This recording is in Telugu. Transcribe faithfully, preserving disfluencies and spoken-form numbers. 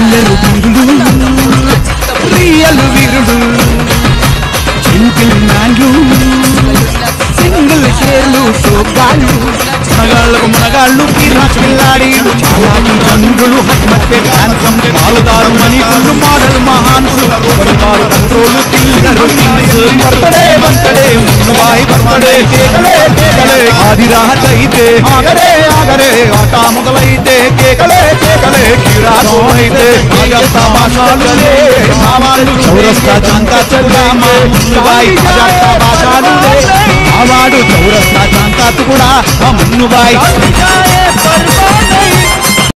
చిల్లరు వీరుడు రియల్ వీరుడు సింగిల్ మ్యాన్లు సింగిల్ షేర్లు సోగాళ్ళు మనగాళ్ళకు మనగాళ్ళు పిల్లాడీలు చాలా చంద్రులు హస్మత్తే హ్యాండ్సమ్ పాలుదారు మనీకులు మోడల్ మహాన్సు పరివారు కంట్రోలు పిల్లరు బర్తడే బర్తడే మున్నుబాయి బర్తడే కేకలే కేకలే ఆది రాహతైతే ఆగరే ఆగరే ఆట మొదలైతే కేకలే కేకలే కిరాతో అయితే ఆగంతా భాషాలులే భావాలు చౌరస్తా చాంతా చల్లామా మున్నుబాయి ఆగంతా భాషాలులే ఆవాడు చౌరస్తా చాంతాత్ కూడా ఆ మున్నుబాయి